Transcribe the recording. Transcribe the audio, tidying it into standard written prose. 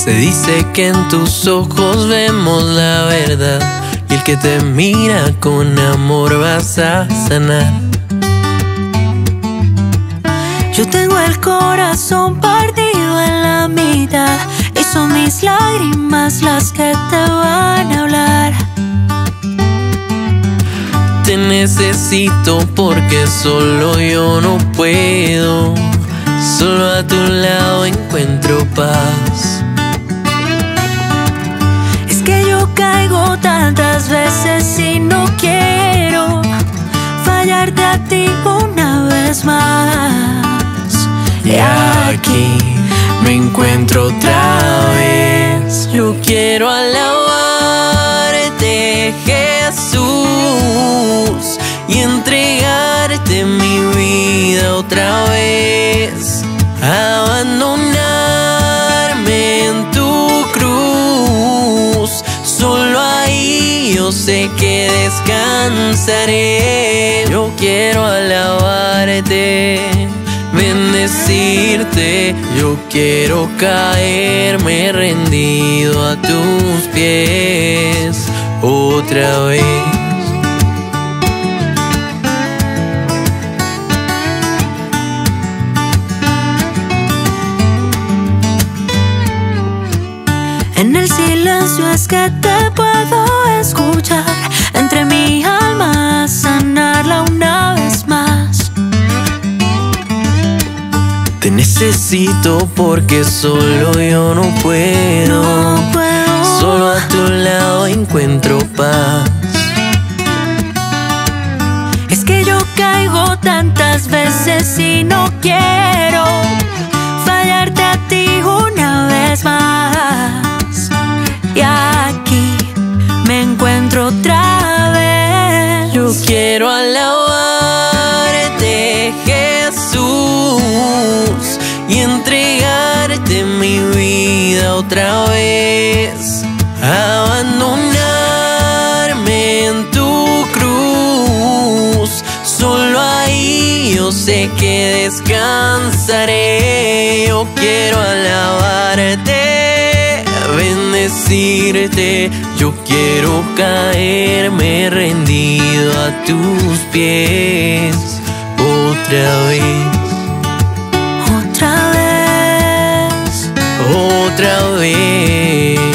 Se dice que en tus ojos vemos la verdad, y el que te mira con amor vas a sanar. Yo tengo el corazón partido en la mitad, y son mis lágrimas las que te van a hablar. Te necesito porque solo yo no puedo, solo a tu lado encuentro paz. Es que yo caigo tantas veces y no quiero fallarte a ti una vez más. Y aquí me encuentro otra vez. Yo quiero alabarte, Jesús, y entregarte mi vida otra vez. Abandonarme en tu cruz, solo ahí yo sé que descansaré. Yo quiero alabarte, bendecirte, yo quiero caerme rendido a tus pies otra vez. En el silencio es que te puedo escuchar, entre mi alma sanarla una vez más. Te necesito porque solo yo no puedo, solo a tu lado encuentro paz. Es que yo caigo tantas veces y no quiero fallarte a ti una vez más. Y aquí me encuentro otra vez. Yo quiero alabarte, Jesús, y entregarte mi vida otra vez. Abandonarme en tu cruz, solo ahí yo sé que descansaré. Yo quiero alabarte, bendecirte, yo quiero caerme rendido a tus pies otra vez. Otra vez. Otra vez.